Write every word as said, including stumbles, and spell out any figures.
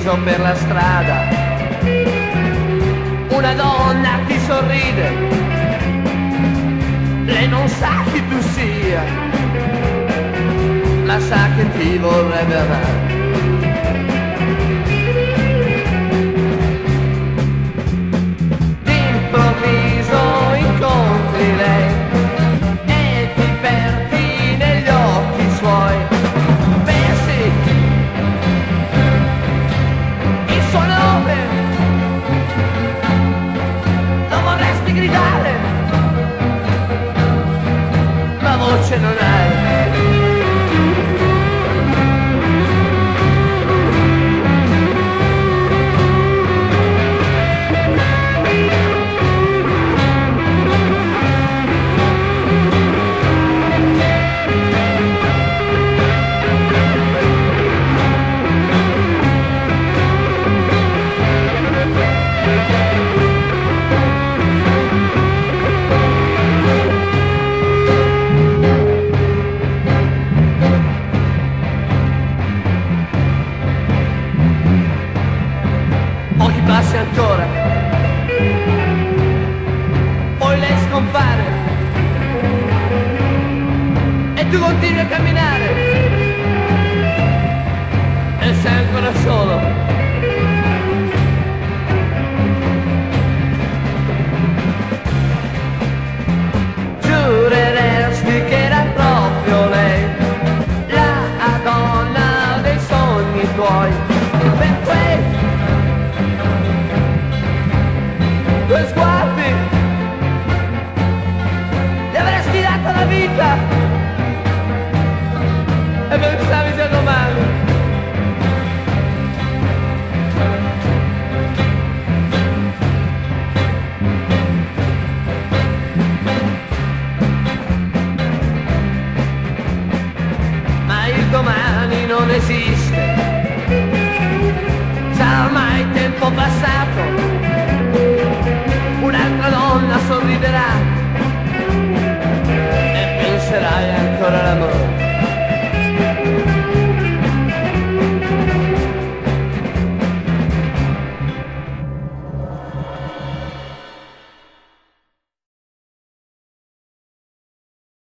sorriso per la strada, una donna ti sorride, lei non sa chi tu sia, ma sa che ti vorrebbe amare. D'improvviso incontri lei e ti perdi negli occhi suoi, pensi il suo nome, lo vorresti gridare, ma voce non hai. Pochi passi ancora, poi lei scompare e tu continui a camminare e sei ancora solo. Giureresti che era proprio lei, la donna dei sogni tuoi, per quei due sguardi gli avresti dato la vita e pensavi già domani. Ma il domani non esiste, sarà ormai tempo passato, un'altra donna sorriderà e penserai ancora all'amore.